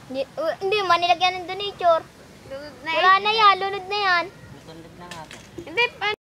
Hindi man nilagyan ng donator. Wala na yan, lunod na yan. Sunod na nga po. Hindi,